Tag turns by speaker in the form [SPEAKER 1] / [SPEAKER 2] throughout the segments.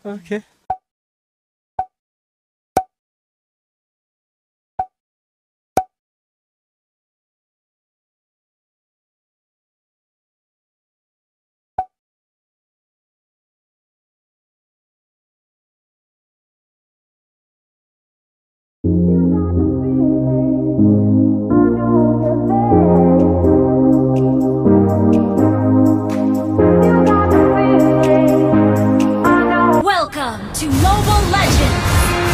[SPEAKER 1] Okay.
[SPEAKER 2] Welcome to Mobile Legends!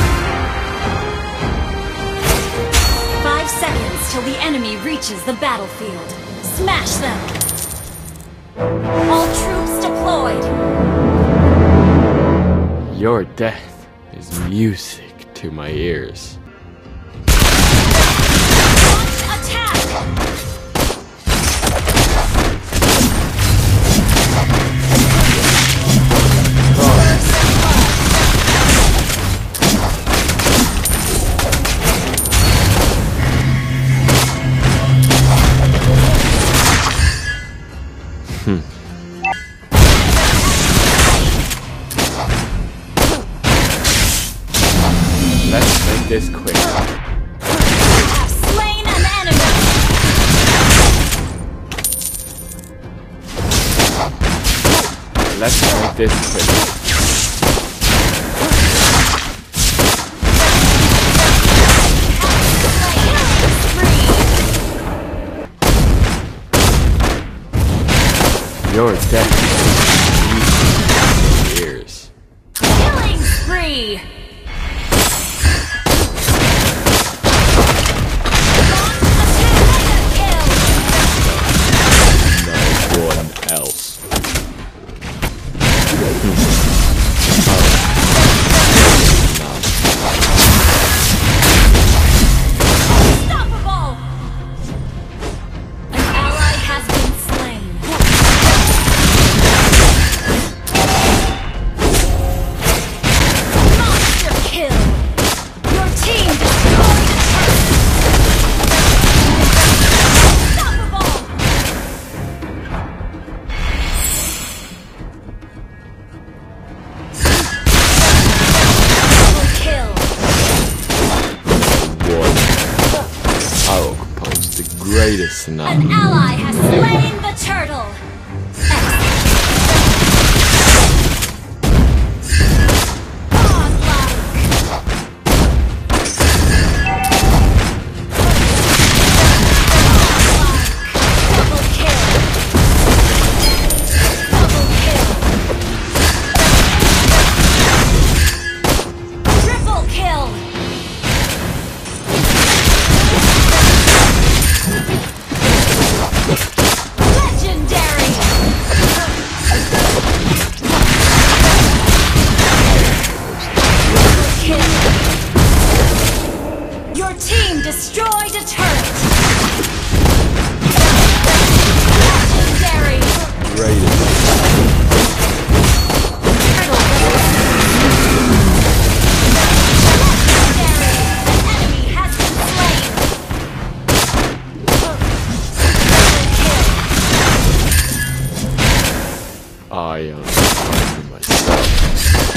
[SPEAKER 2] 5 seconds till the enemy reaches the battlefield. Smash them! All troops deployed!
[SPEAKER 1] Your death is music to my ears.
[SPEAKER 2] Launch attack!
[SPEAKER 1] Let's make this quick.
[SPEAKER 2] Have slain an enemy!
[SPEAKER 1] Let's make this quick. Your death is music to my ears.
[SPEAKER 2] Killing spree!
[SPEAKER 1] No one else.
[SPEAKER 2] Unstoppable! An ally has been slain. Monster kill! Your team destroyed a turret! Unstoppable! Double kill!
[SPEAKER 1] I will compose the greatest
[SPEAKER 2] An
[SPEAKER 1] tsunami.
[SPEAKER 2] ally has slain the turtle! Double kill! Double kill! Triple kill! Legendary! Kill! Your team destroyed a turret! Legendary!
[SPEAKER 1] Greatest.
[SPEAKER 2] Turtle Legendary! An enemy has been slain! Double kill!
[SPEAKER 1] I am fighting myself.